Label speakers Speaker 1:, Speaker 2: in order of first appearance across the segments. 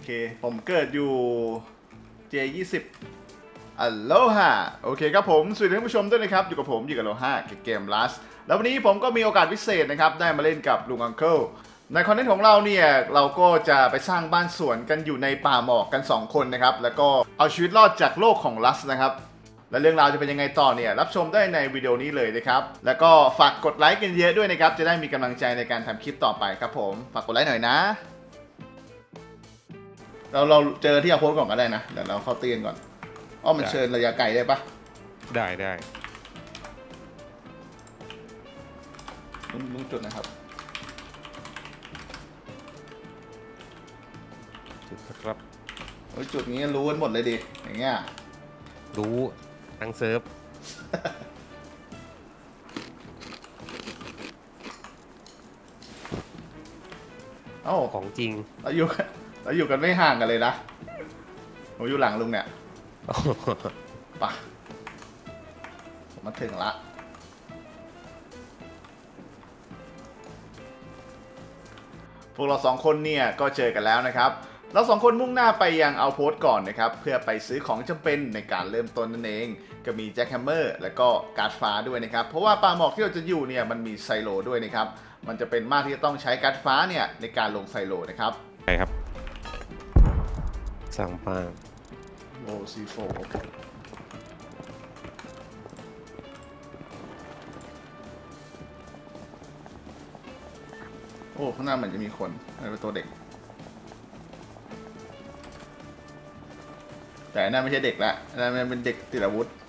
Speaker 1: เคผมเกิดอยู่ J20 อัลโลฮาโอเคครับผมสวัสดีท่านผู้ชมด้วยนะครับอยู่กับผมอยู่กับโลฮาเกมลัสแล้ววันนี้ผมก็มีโอกาสพิเศษนะครับได้มาเล่นกับลุงอังเคิลในคอนเทนต์ของเราเนี่ยเราก็จะไปสร้างบ้านสวนกันอยู่ในป่าหมอกกัน2คนนะครับแล้วก็เอาชีวิตรอดจากโลกของลัสนะครับและเรื่องราวจะเป็นยังไงต่อเนี่ยรับชมได้ในวิดีโอนี้เลยนะครับแล้วก็ฝากกดไลค์กันเยอะด้วยนะครับจะได้มีกำลังใจในการทำคลิปต่อไปครับผมฝากกดไลค์หน่อยนะเราเจอที่เอาโพสก่อนก็ได้นะเดี๋ยวเราเข้าเตียนก่อนมันเชิญระยะไกลได้ปะ
Speaker 2: ได้
Speaker 1: ลุงจุดนะครับ
Speaker 2: จุดครับ
Speaker 1: จุดนี้รู้กันหมดเลยดิอย่างเงี้ย
Speaker 2: รู้ทั้งเซิร์ฟของจริง
Speaker 1: เราอยู่กันไม่ห่างกันเลยนะผมอยู่หลังลุงเนี่ยปะผมมาถึงละพวกเรา2คนเนี่ยก็เจอกันแล้วนะครับเรา2คนมุ่งหน้าไปยังเอาโพสก่อนนะครับเพื่อไปซื้อของจำเป็นในการเริ่มต้นนั่นเองก็มีแจ็คแฮมเมอร์และก็การ์ดฟ้าด้วยนะครับเพราะว่าป่าหมอกที่เราจะอยู่เนี่ยมันมีไซโลด้วยนะครับมันจะเป็นมากที่จะต้องใช้การ์ดฟ้าเนี่ยในการลงไซโลนะครับ
Speaker 2: ใช่ครับสั่งปาง
Speaker 1: โอ้ซีโฟโอ้ข้างหน้าเหมือนจะมีคนเป็นตัวเด็กแต่นั่นไม่ใช่เด็กละนั่นเป็นเด็กติดอาวุธ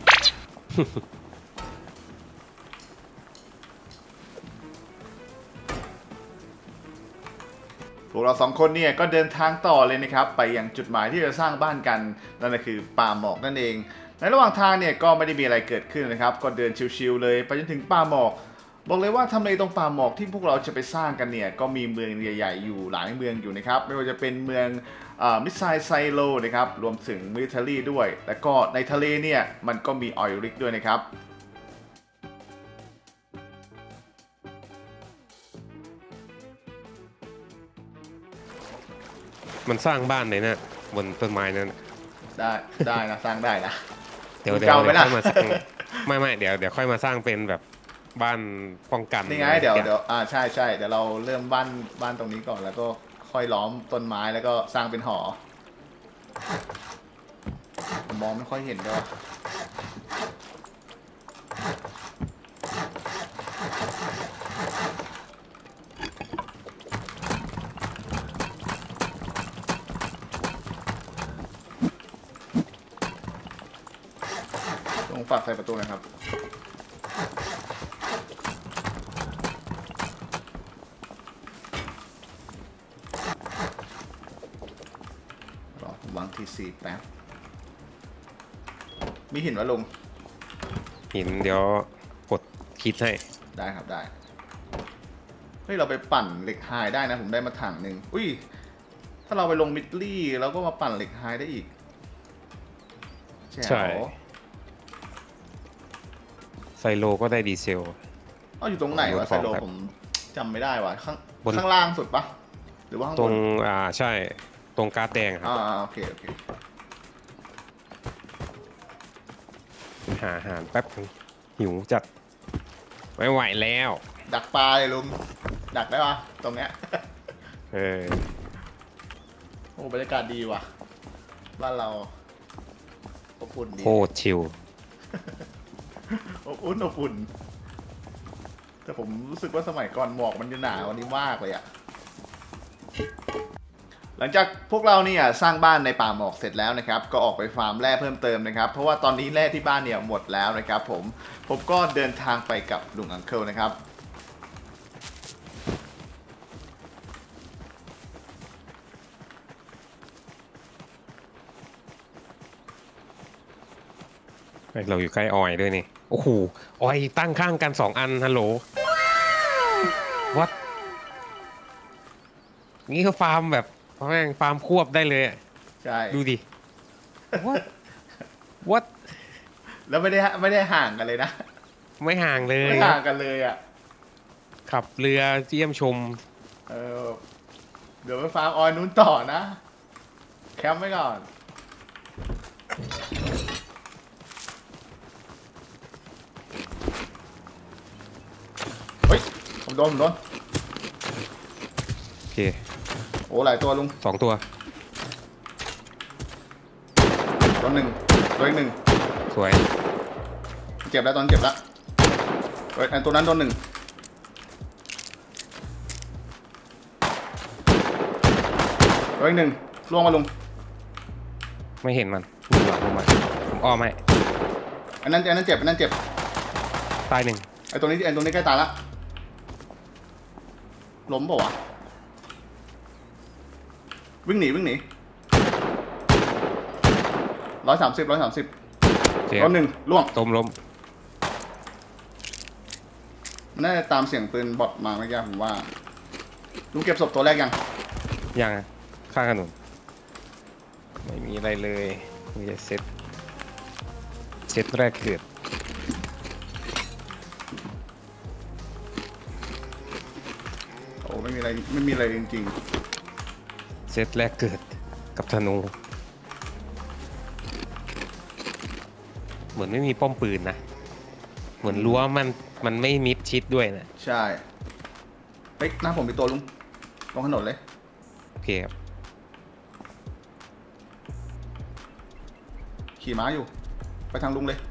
Speaker 1: พวกเรา2คนเนี่ยก็เดินทางต่อเลยนะครับไปยังจุดหมายที่จะสร้างบ้านกันนั่นก็คือป่าหมอกนั่นเองในระหว่างทางเนี่ยก็ไม่ได้มีอะไรเกิดขึ้นนะครับก็เดินชิวๆเลยไปจนถึงป่าหมอกบอกเลยว่าทำเลตรงป่าหมอกที่พวกเราจะไปสร้างกันเนี่ยก็มีเมืองใหญ่ๆอยู่หลายเมืองอยู่นะครับไม่ว่าจะเป็นเมืองมิสไซไซโลนะครับรวมถึงมิลิเทอรี่ด้วยแล้วก็ในทะเลเนี่ยมันก็มีออยริกด้วยนะครับ
Speaker 2: มันสร้างบ้านเลยนะบนต้นไม้นั้น
Speaker 1: ได้นะสร้างได้นะ
Speaker 2: เดี๋ยวค่อยมาสร้างไม่เดี๋ยวค่อยมาสร้างเป็นแบบบ้านป้องกัน
Speaker 1: นี่ไงเดี๋ยวใช่เดี๋ยวเราเริ่มบ้านตรงนี้ก่อนแล้วก็ค่อยล้อมต้นไม้แล้วก็สร้างเป็นหอมองไม่ค่อยเห็นด้วยต้องฝากใส่ประตูนะครับวางทีซีแป๊บมีหินวะลุง
Speaker 2: หินเดี๋ยวกดคิดให้
Speaker 1: ได้ครับได้เฮ้ยเราไปปั่นเหล็กไฮได้นะผมได้มาถังหนึ่งอุ้ยถ้าเราไปลงมิดลี่เราก็มาปั่นเหล็กไฮได้อีก
Speaker 2: ใช่ไซโลก็ได้ดีเซล
Speaker 1: อยู่ตรงไหนวะไซโลผมจำไม่ได้ว่ะข้างล่างสุดปะหรือว่าข้างบน
Speaker 2: ตรงใช่ตรงการ์ดแดงครับ
Speaker 1: โอเค
Speaker 2: หาอาหารแป๊บหิวจัดไม่ไหวแล้ว
Speaker 1: ดักปลาเลยลุงดักได้ปะตรงเนี้ยโอ้บรรยากาศดีว่ะบ้านเราอบอุ่นดี
Speaker 2: โคตรชิล
Speaker 1: อบอุ่นแต่ผมรู้สึกว่าสมัยก่อนหมอกมันจะหนากว่านี้มากเลยอะหลังจากพวกเราเนี่ยสร้างบ้านในป่าหมอกเสร็จแล้วนะครับก็ออกไปฟาร์มแร่เพิ่มเติมนะครับเพราะว่าตอนนี้แร่ที่บ้านเนี่ยหมดแล้วนะครับผมก็เดินทางไปกับลุงอังเคิลนะครับ
Speaker 2: เราอยู่ใกล้ออยด้วยนี่โอ้โหออยตั้งข้างกัน2 อันฮัลโหลวัดนี่เขาฟาร์มแบบแม่งฟาร์มควบได้เลย
Speaker 1: ใช่
Speaker 2: ดูดิวัด
Speaker 1: แล้วไม่ได้ห่างกันเลยนะ
Speaker 2: ไม่ห่างเลย
Speaker 1: ไม่ห่างกันเลยอ่ะ
Speaker 2: ขับเรือเยี่ยมชม
Speaker 1: เดี๋ยวไปฟาร์มออยนู้นต่อนะแคมป์ไว้ก่อนเฮ้ยผมโดน
Speaker 2: โอเค
Speaker 1: โอ้หลายตัวลุง
Speaker 2: 2 ตัว
Speaker 1: ตัวหนึ่งตัวอีกหนึ่ง
Speaker 2: สวย
Speaker 1: เจ็บแล้วตอนเจ็บแล้วไอ้ตัวนั้นตัวหนึ่งตัวอีกหนึ่งล่วงมาลุง
Speaker 2: ไม่เห็นมันอยู่หลังผมอ้อมให้
Speaker 1: อันนั้นเจ็บ
Speaker 2: ตาย1
Speaker 1: ไอ้ตัวนี้ใกล้ตายละล้มเปล่าวะวิ่งหนี130ตัวหนึ่งล่วง
Speaker 2: ล้ม
Speaker 1: มันน่าจะตามเสียงปืนบอทมาเมื่อกี้ผมว่าลุงเก็บศพตัวแรก
Speaker 2: ยังข้างถนนไม่มีอะไรเลยมีแต่เซตแรกเกิด
Speaker 1: โอ้ไม่มีอะไรจริง
Speaker 2: ๆเซตแรกเกิดกับธนูเหมือนไม่มีป้อมปืนนะเหมือนรั้วมันไม่มิดชิดด้วยนะ
Speaker 1: ใช่เฮ้ยหน้าผมมีตัวลุงตรงถนนเลย
Speaker 2: โอเคครับ
Speaker 1: ขี่ม้าอยู่ไปทางลุงเลย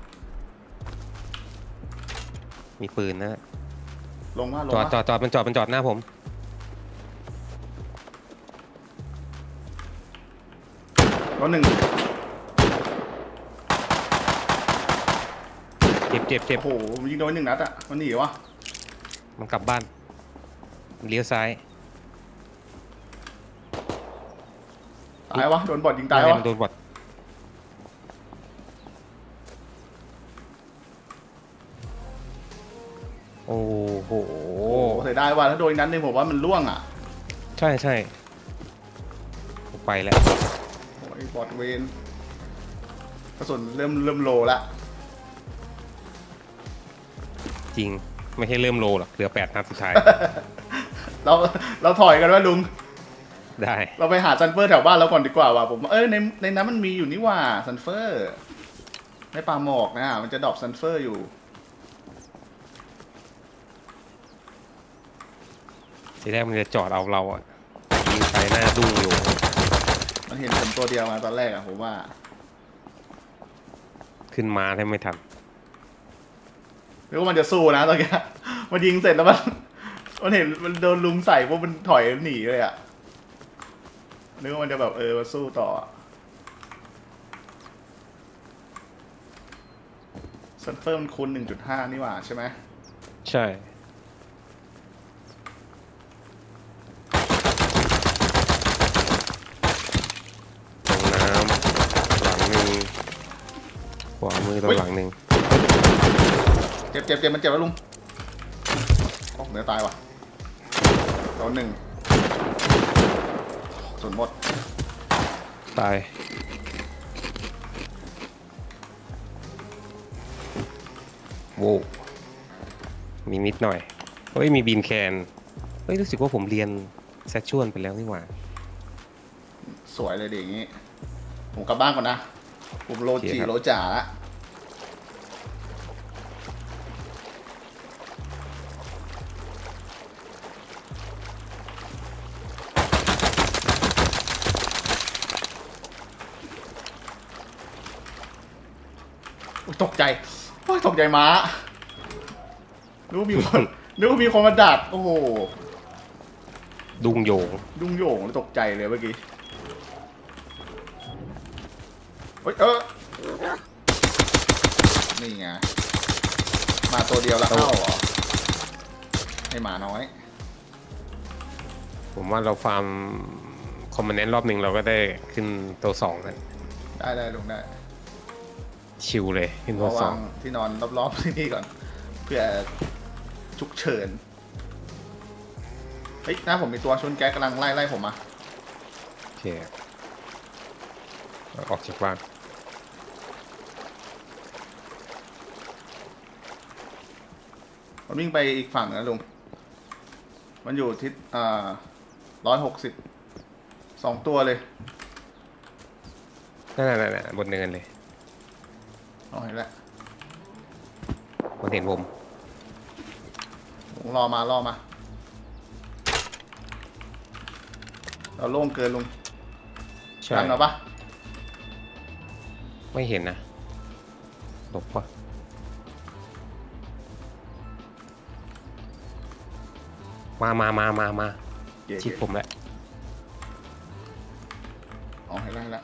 Speaker 2: มีปืนนะ
Speaker 1: ลงมา
Speaker 2: จอดมันจอดหน้าผม
Speaker 1: ตัวหนึ่ง
Speaker 2: เจ็บ
Speaker 1: โอ้โหยิงโดน1 นัดอ่ะมันหนีวะ
Speaker 2: มันกลับบ้านเลี้ยวซ้าย
Speaker 1: ตายวะโดนบอทยิงตายวะ
Speaker 2: โดนบอทโอ้โห
Speaker 1: เสียดายว่ะถ้าโดนนั้นนึงผมว่ามันล่วงอ่ะ
Speaker 2: ใช่ไปแล้ว
Speaker 1: โอ้ยบอทเวนกระสุนเริ่มโลละ
Speaker 2: จริงไม่ใช่เริ่มโลหรอกเหลือ8 นัดสุดท้าย
Speaker 1: เราถอยกันว่าลุง
Speaker 2: ได้
Speaker 1: เราไปหาซันเฟอร์แถวบ้านเราก่อนดีกว่าว่ะผมในนั้นมันมีอยู่นี่ว่าซันเฟอร์ในป่าหมอกนะมันจะดรอปซันเฟอร์อยู่
Speaker 2: ทีแรกมันจะจอดเอาเราอ่ะยิงไปหน้าดุ้งอยู่
Speaker 1: มันเห็นผมตัวเดียวมาตอนแรกอ่ะผมว่า
Speaker 2: ขึ้นมาแทบไม่ทัน
Speaker 1: หรือว่ามันจะสู้นะตอนนี้มันยิงเสร็จแล้วมันเห็นมันโดนลุงใส่พวกมันถอยหนีเลยอ่ะนึกว่ามันจะแบบมาสู้ต่อซันเฟอร์มันคูณ 1.5 นี่หว่าใช่ไหม
Speaker 2: ใช่ตรงน้ำหลังหนึ่งขวามือตรงหลังหนึ่ง
Speaker 1: เจ็บมันเจ็บแล้วลุงโอ้เนื้อตายว่ะตัวหนึ่งส่วนหมด
Speaker 2: ตายโว้มีนิดหน่อยเฮ้ยมีบีนแคนเฮ้ยรู้สึกว่าผมเรียนแซชชวลไปแล้วนี่หว่า
Speaker 1: สวยเลยเด็กอย่างงี้ผมกลับบ้านก่อนนะผมโลจ่าละตกใจม้านึกว่ามีคนมาดักโอ้โห
Speaker 2: ดุงโยง
Speaker 1: ตกใจเลยเมื่อกี้เฮ้ยนี่ไงมาตัวเดียวแล้วเข้าเหรอให้หมาน้อย
Speaker 2: ผมว่าเราฟาร์มคอมมานเนนต์รอบหนึ่งเราก็ได้ขึ้นตัว2กัน
Speaker 1: ได้ลงได้
Speaker 2: ชิวเลยขึ้นตัว2
Speaker 1: ที่นอนรอบๆที่นี่ก่อนเพื่อฉุกเฉินเฮ้ยหน้าผมมีตัวชนแก๊สกำลังไล่ผมมา
Speaker 2: โอเคออกจากบ้าน
Speaker 1: มันวิ่งไปอีกฝั่งนะลุงมันอยู่ทิศ160 2 ตัวเลย
Speaker 2: นั่นบนเนินเลย
Speaker 1: เอาเห็นแล้ว
Speaker 2: มันเห็นผม
Speaker 1: รอมาเราโล่งเกินลุง
Speaker 2: ใช่
Speaker 1: ทันเราปะ
Speaker 2: ไม่เห็นนะหลบปะมาชิดผมแหละ
Speaker 1: อ๋อเห็นแล้ว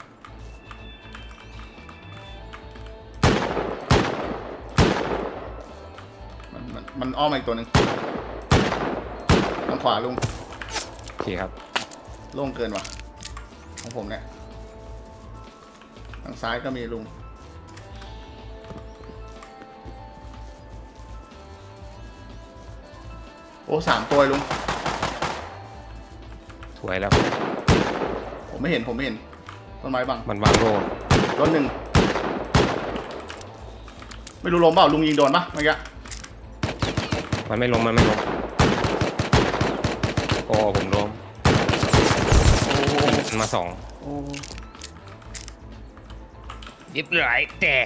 Speaker 1: มันอ้อมมาอีกตัวหนึ่งทางขวาลุง
Speaker 2: โอเคครับ
Speaker 1: โล่งเกินว่ะของผมเนี่ยทางซ้ายก็มีลุงโอ้3 ตัวลุง
Speaker 2: สวยแล้ว
Speaker 1: ผมไม่เห็นต้นไม้บัง
Speaker 2: มันวางโรน
Speaker 1: รถหนึ่งไม่รู้ล้มเปล่าลุงยิงโดนปะเมื่อกี้
Speaker 2: มันไม่ล้มโอ้ผมล้มมันมา2
Speaker 1: โอ้
Speaker 2: ยิบไหลแตก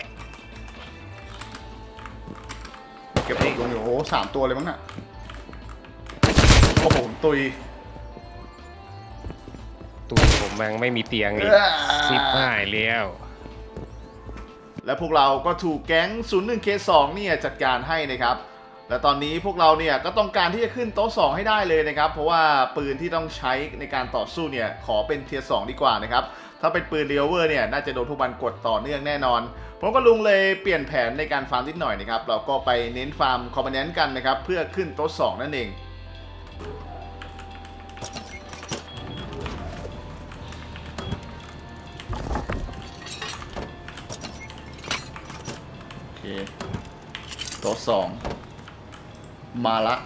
Speaker 1: เก็บศพลุงอยู่โอ้3 ตัวเลยมั้งน่ะโอ้โหตุย
Speaker 2: ตัวผมแม่งไม่มีเตียงอีกซิบหายแล้ว
Speaker 1: และพวกเราก็ถูกแก๊ง 01K2 เนี่ยจัดการให้นะครับ และตอนนี้พวกเราเนี่ยก็ต้องการที่จะขึ้นโต๊ะ2ให้ได้เลยนะครับเพราะว่าปืนที่ต้องใช้ในการต่อสู้เนี่ยขอเป็นเทียร์2ดีกว่านะครับถ้าเป็นปืนเรียลเวอร์เนี่ยน่าจะโดนพวกมันกดต่อเนื่องแน่นอนผมก็ลุงเลยเปลี่ยนแผนในการฟาร์มนิดหน่อยนะครับเราก็ไปเน้นฟาร์มคอมเพนเนนต์กันนะครับเพื่อขึ้นโต๊ะ2นั่นเองโอเคโต๊ะ2มาละ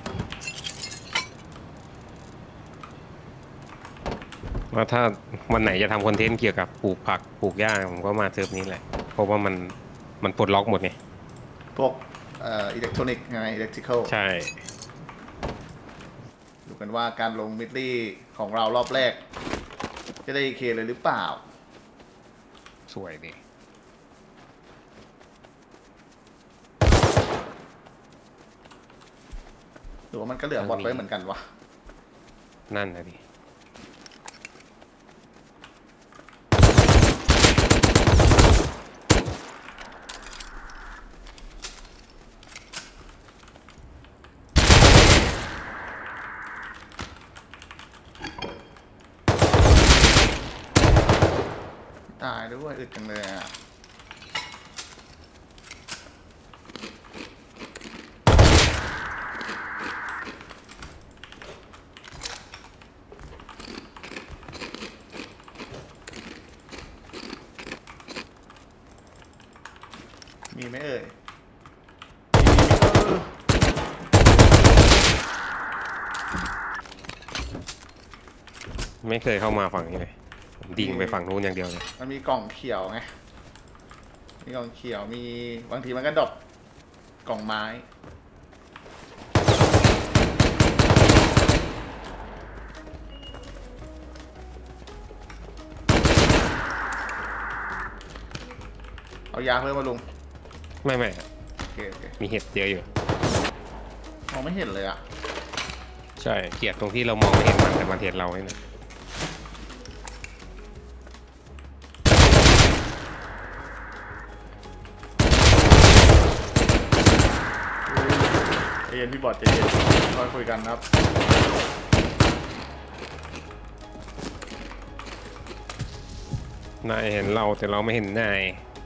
Speaker 2: ว่าถ้าวันไหนจะทำคอนเทนต์เกี่ยวกับปลูกผักปลูกหญ้าผมก็มาเซิร์ฟนี้แหละเพราะว่ามันปลดล็อกหมดไง
Speaker 1: พวกอิเล็กทรอนิกส์ไงอิเล็กทริคอล
Speaker 2: ใช่
Speaker 1: ดูกันว่าการลงมิดลี่ของเรารอบแรก จะได้เคเลยหรือเปล่า
Speaker 2: สวยดี
Speaker 1: หรือว่ามันก็เหลือบอทไว้เหมือนกันวะ
Speaker 2: นั่นนะดิ
Speaker 1: ตายด้วยอึดจังเลยอ่ะมีไหมเอ่ย
Speaker 2: ไม่เคยเข้ามาฝั่งนี้เลยผมดิ่งไปฝั่งนู้นอย่างเดียวเลย
Speaker 1: มันมีกล่องเขียวไงมีกล่องเขียวมีบางทีมันก็ดรอปกล่องไม้เอายาเพิ่มมาลุง
Speaker 2: ไม่
Speaker 1: โอเค
Speaker 2: มีเห็ดเยอะอยู่
Speaker 1: มองไม่เห็นเลยอ่ะ
Speaker 2: ใช่เกลียดตรงที่เรามองไม่เห็นมันแต่มันเห็นเราไอ้นี่
Speaker 1: ใจเย็นพี่บอดใจเย็นค่อยคุยกันครับ
Speaker 2: นายเห็นเราแต่เราไม่เห็นนาย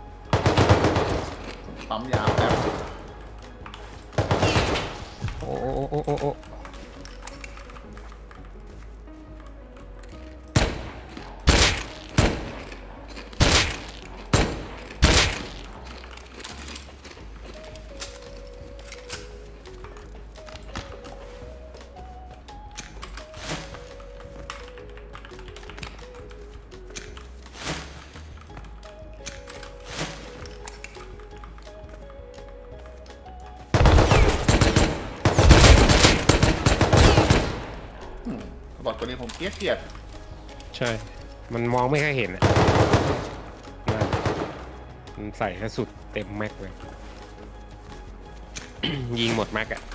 Speaker 1: ปั๊มยาแป๊บ
Speaker 2: โอ้
Speaker 1: บอดตัวนี้ผมเกลียด
Speaker 2: ใช่มันมองไม่ค่อยเห็นอะมันใส่แค่สุดเต็มแม็กเลย ยิงหมดแม็กอะ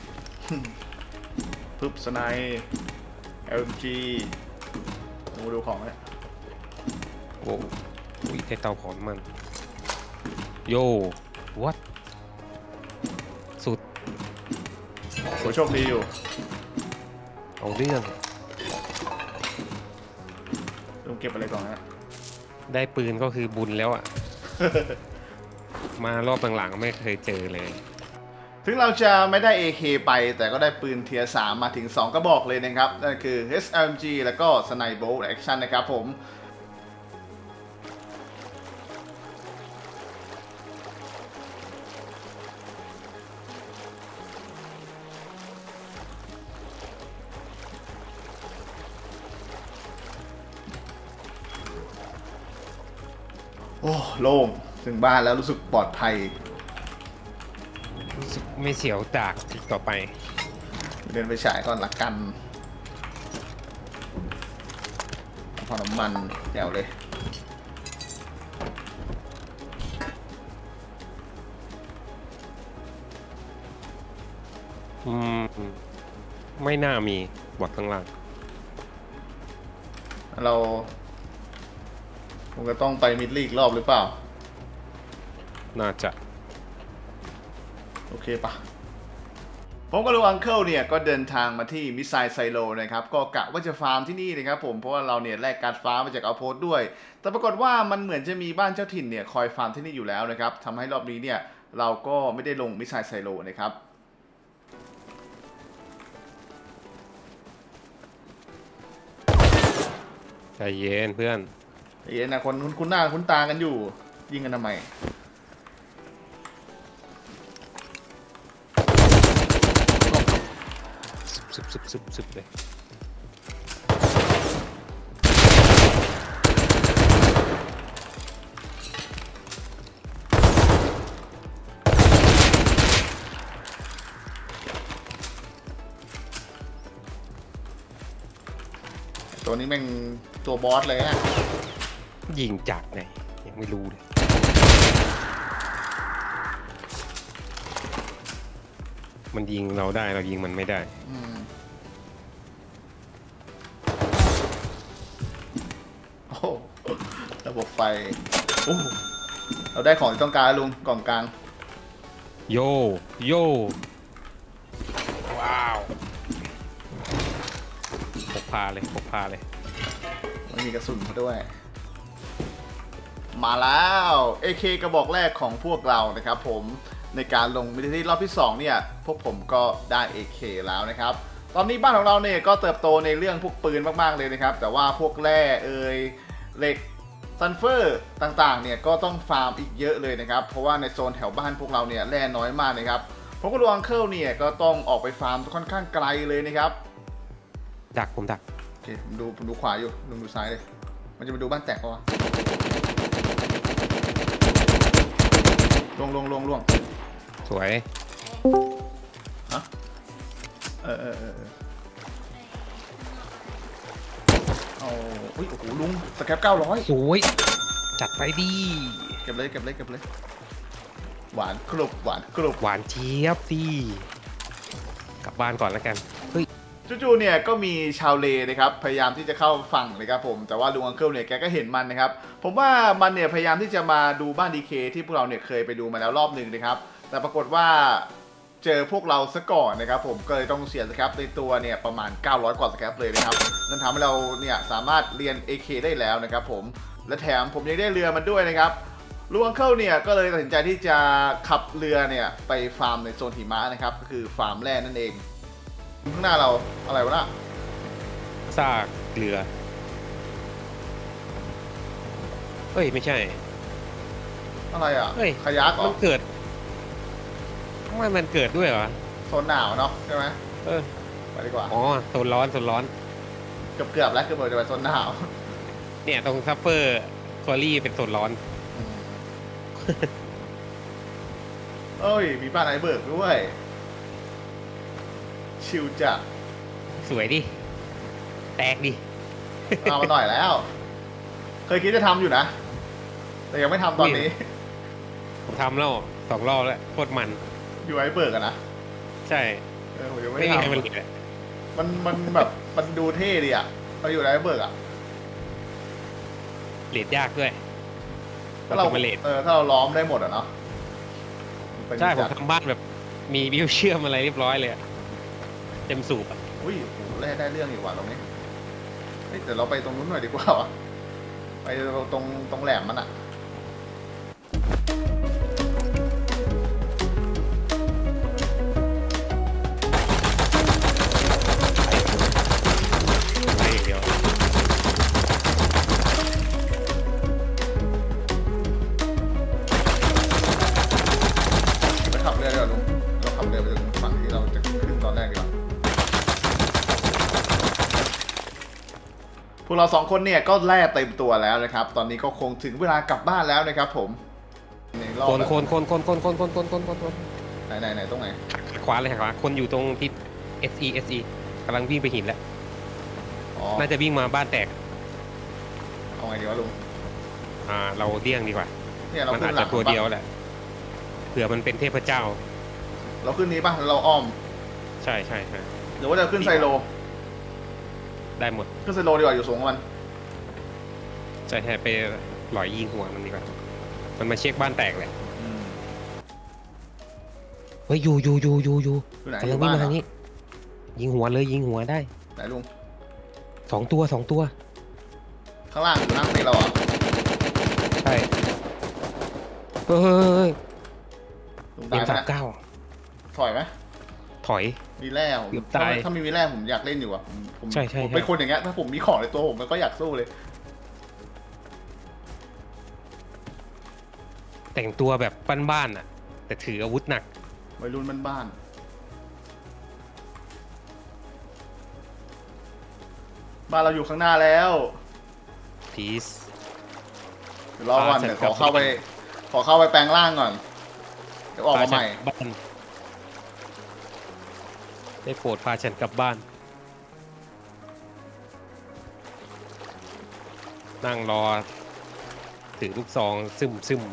Speaker 1: ปึ๊บสไนป์ LMG ดูของเนี่ย
Speaker 2: โอ้ยใช้เตาเผาน้ำมันโย่วัดสุด
Speaker 1: โหโชคดีอยู่
Speaker 2: เอาเรื่อง
Speaker 1: ลุงเก็บอะไรก่อนนะ
Speaker 2: ได้ปืนก็คือบุญแล้วอะ มารอบหลังๆไม่เคยเจอเลย
Speaker 1: ถึงเราจะไม่ได้ AK ไปแต่ก็ได้ปืนเทียร์3มาถึง 2 กระบอกเลยนะครับ นั่นคือ SLMG แล้วก็ Sniper Bolt Action นะครับผม โอ้โล่งถึงบ้านแล้วรู้สึกปลอดภัย
Speaker 2: รู้สึกไม่เสียวจากอีกต่อไป
Speaker 1: เดินไปฉายก่อนละกันพอน้ำมันแจ๋วเลย
Speaker 2: อืมไม่น่ามีบอทข้างล่าง
Speaker 1: เราคงจะต้องไปมิดลีกรอบหรือเปล่า
Speaker 2: น่าจะ
Speaker 1: โอเคปะผมกับลุงอังเคิลเนี่ยก็เดินทางมาที่มิสไซล์ไซโลนะครับก็กะว่าจะฟาร์มที่นี่นะครับผมเพราะว่าเราเนี่ยแลกการฟาร์มมาจากเอาโพสด้วย แต่ปรากฏว่ามันเหมือนจะมีบ้านเจ้าถิ่นเนี่ยคอยฟาร์มที่นี่อยู่แล้วนะครับทำให้รอบนี้เนี่ยเราก็ไม่ได้ลงมิสไซล์ไซโลนะครับ
Speaker 2: ใจเย็นเพื่อน
Speaker 1: เย็นนะคนคุ้นหน้าคุ้นตากันอยู่ยิงกันทำไม
Speaker 2: ซึบเลย
Speaker 1: ตัวนี้แม่งตัวบอสเลยอะ
Speaker 2: ยิงจากไหนยังไม่รู้เลย มันยิงเราได้เรายิงมันไม่ได้
Speaker 1: โอ้โหระบบไฟโอ้โหเราได้ของที่ต้องการแล้วลุงกล่องกลาง
Speaker 2: โยโยว้าวพกพาเลยพกพาเลย
Speaker 1: มันมีกระสุนมาด้วย มาแล้ว AK กระบอกแรกของพวกเรานะครับผมในการลงมิลิเทอรี่รอบที่2เนี่ยพวกผมก็ได้ AK แล้วนะครับตอนนี้บ้านของเราเนี่ยก็เติบโตในเรื่องพวกปืนมากๆเลยนะครับแต่ว่าพวกแร่เหล็กซัลเฟอร์ต่างๆเนี่ยก็ต้องฟาร์มอีกเยอะเลยนะครับเพราะว่าในโซนแถวบ้านพวกเราเนี่ยแร่น้อยมากนะครับผมกับลุงอังเคิลเนี่ยก็ต้องออกไปฟาร์มค่อนข้างไกลเลยนะครับ
Speaker 2: ดักผมดัก
Speaker 1: โอเคผมดูขวาอยู่ลุงดูซ้ายเลยมันจะไปดูบ้านแตกปะวะล่วง
Speaker 2: สวย
Speaker 1: ฮะเออเอาอุ้ยโอ้โหลุงสแครป900
Speaker 2: สวยจัดไปดี
Speaker 1: เก็บเลยหวานกรุบหวานกรุบ
Speaker 2: หวานเจี๊ยบสิกลับบ้านก่อนแล้วกันเฮ้ย
Speaker 1: จู่ๆเนี่ยก็มีชาวเลนะครับพยายามที่จะเข้าฝั่งเลยครับผมแต่ว่าลุงอังเคิลเนี่ยแกก็เห็นมันนะครับผมว่ามันเนี่ยพยายามที่จะมาดูบ้านดีเคที่พวกเราเนี่ยเคยไปดูมาแล้วรอบหนึ่งนะครับแต่ปรากฏว่าเจอพวกเราซะก่อนนะครับผมก็เลยต้องเสียสครับในตัวเนี่ยประมาณ900กว่าสครับเลยนะครับนั่นทำให้เราเนี่ยสามารถเรียน AK ได้แล้วนะครับผมและแถมผมยังได้เรือมันด้วยนะครับลุงอังเคิลเนี่ยก็เลยตัดสินใจที่จะขับเรือเนี่ยไปฟาร์มในโซนหิมะนะครับก็คือฟาร์มแร่นั่นเองข้างหน้าเราอะไรวะน่ะ
Speaker 2: ซากเรือเฮ้ยไม่ใช่
Speaker 1: อะไรอ่ะ
Speaker 2: เฮ้ย
Speaker 1: คายักเหรอ
Speaker 2: มันเกิดทำไมมันเกิดด้วยเหรอ
Speaker 1: โซนหนาวเนาะใช่ไหม
Speaker 2: เออ
Speaker 1: ไปดีกว่า
Speaker 2: อ๋อโซนร้อนโซนร้อน
Speaker 1: เกือบแล้วเกือบจะไปโซนหนาว
Speaker 2: เนี่ยตรงซัฟเฟอร์คอรี่เป็นโซนร้อน
Speaker 1: เอ้ยมีบ้านไอเบิร์กด้วย ชิลจัด
Speaker 2: สวยดิ แตกดิ
Speaker 1: เอามาหน่อยแล้ว เคยคิดจะทำอยู่นะ แต่ยังไม่ทำตอนนี้
Speaker 2: ผมทำแล้ว2 รอบแล้วโคตรมัน
Speaker 1: อยู่ไอ้เบิร์กอะนะ
Speaker 2: ใช่
Speaker 1: ผมยังไม่
Speaker 2: ไม่มีใคร
Speaker 1: ทำ
Speaker 2: มาเลทเลย
Speaker 1: มันแบบมันดูเท่ดีอะเราอยู่ไอ้เบิร์กอะ
Speaker 2: เลทยากด้วย
Speaker 1: ถ้าเรา
Speaker 2: มาเลท
Speaker 1: ถ้าเราล้อมได้หมดอะเนาะ
Speaker 2: ใช่ผมทำบ้านแบบมีวิวเชื่อมอะไรเรียบร้อยเลยอะเต็มสูบอะ
Speaker 1: อุ้ยโหแร่ได้เรื่องอีกว่าตรงนี้เฮ้ยแต่เราไปตรงนู้นหน่อยดีกว่าวะไปตรงแหลมมันอะ
Speaker 2: อะไรอย่างเดียว
Speaker 1: ไปขับเรือดีกว่าลุงเราขับเรือไปถึงฝั่งที่เราจะขึ้นตอนแรกดีกว่าพวกเรา2 คนเนี่ยก็แล่เต็มตัวแล้วนะครับ ตอนนี้ก็คงถึงเวลากลับบ้านแล้วนะครับผมรอบ
Speaker 2: คน
Speaker 1: ไหนตรงไหน
Speaker 2: หักขวาเลยหักขวาคนอยู่ตรงทิศ SE กำลังวิ่งไปหินแล้ว
Speaker 1: อ๋อ
Speaker 2: น่าจะวิ่งมาบ้านแตก
Speaker 1: เอาไงดีวะลุง
Speaker 2: เราเลี่ยงดีกว่า
Speaker 1: เนี่ยเรา
Speaker 2: มัน
Speaker 1: ขึ้
Speaker 2: อาจ
Speaker 1: นหลั
Speaker 2: จะ
Speaker 1: ง
Speaker 2: ตัว
Speaker 1: ปะ
Speaker 2: เดียวแหละเผื่อมันเป็นเทพเจ้า
Speaker 1: เราขึ้นนี้ปะเราอ้อม
Speaker 2: ใช่
Speaker 1: หรือว่าจะขึ้นไซโล
Speaker 2: ได้หมด
Speaker 1: ขึ้นไซโลดีกว่าอยู่สูงกว่ามัน
Speaker 2: ใช่ไปหลอยยิงหัวมันดีกว่ามันมาเช็คบ้านแตกเลยเฮ้ยอยู่
Speaker 1: อยู่ไหน
Speaker 2: กำลังวิ่งมาทางนี้ยิงหัวเลยยิงหัวได้
Speaker 1: ไหนลุง
Speaker 2: 2 ตัว
Speaker 1: ข้างล่างนั่งตีเราอ่ะ
Speaker 2: ใช่เฮ้ย
Speaker 1: ลุง
Speaker 2: เอ็
Speaker 1: ตาย
Speaker 2: ม
Speaker 1: ไหม
Speaker 2: สาม
Speaker 1: นะ
Speaker 2: เก้า
Speaker 1: ถอยไหม
Speaker 2: ถอย
Speaker 1: มีแร่ผม
Speaker 2: เกือบตาย
Speaker 1: ถ้ามีแร่ผมอยากเล่นอยู่อ่ะผม
Speaker 2: ใช่
Speaker 1: ผมเป็นคนอย่างเงี้ยถ้าผมมีของในตัวผมมันก็อยากสู้เลย
Speaker 2: แต่งตัวแบบบ้านๆอ่ะ แต่ถืออาวุธหนัก
Speaker 1: วัยรุ่นบ้านๆบ้านเราอยู่ข้างหน้าแล้ว
Speaker 2: พีซ
Speaker 1: เดี๋ยวรอก่อนเดี๋ยวขอเข้าไปแปลงร่างก่อนเดี๋ยวออกมาใหม่
Speaker 2: บ้านได้โปรดพาฉันกลับบ้าน นั่งรอถือลูกซองซึม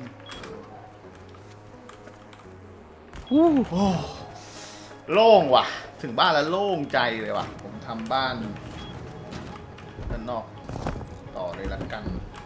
Speaker 1: โอ้โล่งว่ะ ถึงบ้านแล้วโล่งใจเลยว่ะ ผมทำบ้านด้านนอกต่อเลยละกัน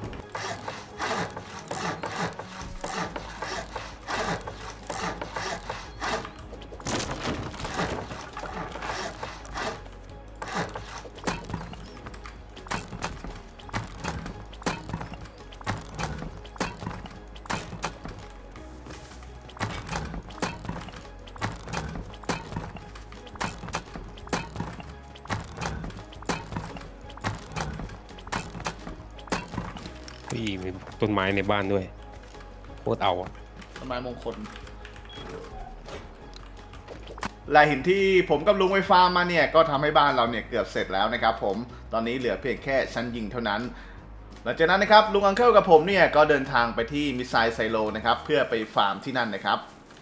Speaker 2: พี่มีต้นไม้ในบ้านด้วยโคตรเอาอะ
Speaker 1: ต้นไม้มงคลลายหินที่ผมกับลุงไปฟาร์มมาเนี่ยก็ทำให้บ้านเราเนี่ยเกือบเสร็จแล้วนะครับผมตอนนี้เหลือเพียงแค่ชั้นยิงเท่านั้นหลังจากนั้นนะครับลุงอังเคิลกับผมเนี่ยก็เดินทางไปที่มิสไซล์ไซโลนะครับเพื่อไปฟาร์มที่นั่นนะครับ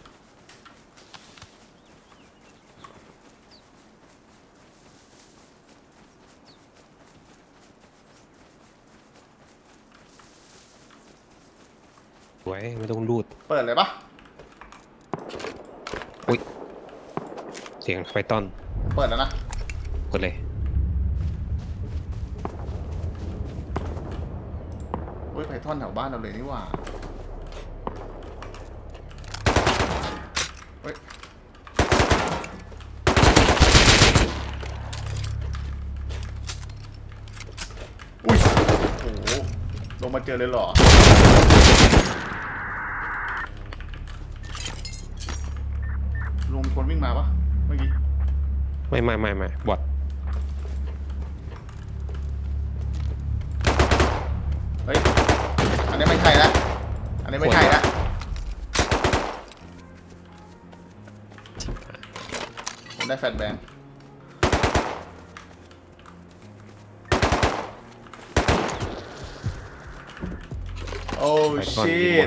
Speaker 2: สวยไม่ต้องรูด
Speaker 1: เปิดเลยปะ
Speaker 2: อุ้ยเสียงไฟตอน
Speaker 1: เปิดแล้วนะ
Speaker 2: กดเลย
Speaker 1: อุ้ยไพทอนแถวบ้านเราเลยนี่หว่าเฮ้ยอุ้ยโอ้โหลงมาเจอเลยเหรอลุงมีคนวิ่งมาปะเมื่อกี้
Speaker 2: ไม่บอท
Speaker 1: เฮ้ยอันนี้ไม่ใช่ละอันนี้ไม่ใช่ละผมได้แฟลชแบงค์โอ้ชิต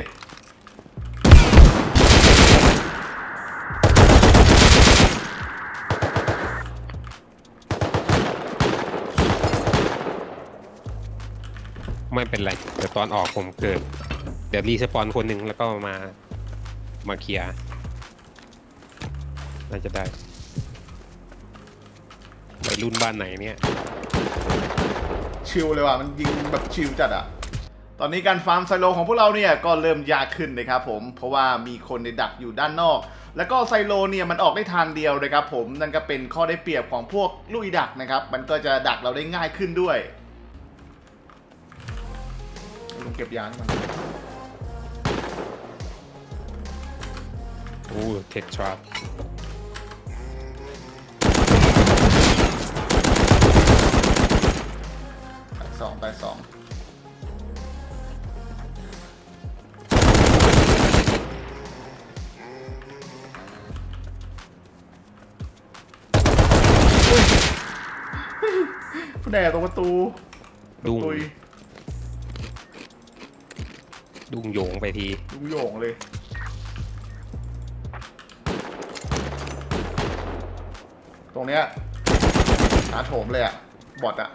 Speaker 2: ไม่เป็นไรแต่ตอนออกผมเกิดเดี๋ยวรีสปอนคนหนึ่งแล้วก็มาเคลียร์น่าจะได้ไปรุ่นบ้านไหนเนี่ย
Speaker 1: ชิลเลยว่ะมันยิงแบบชิลจัดอะตอนนี้การฟาร์มไซโลของพวกเราเนี่ยก็เริ่มยากขึ้นนะครับผมเพราะว่ามีคนในดักอยู่ด้านนอกแล้วก็ไซโลเนี่ยมันออกได้ทางเดียวนะครับผมนั่นก็เป็นข้อได้เปรียบของพวกลุยดักนะครับมันก็จะดักเราได้ง่ายขึ้นด้วยลุงเก็บยาให้มัน
Speaker 2: โอ้เทคทรัพ
Speaker 1: ไปสองผู้แดดตรงประตู
Speaker 2: ดุงโยงไปที
Speaker 1: ดุงโยงเลยตรงเนี้ยหาโถมเลยอะบอทอะ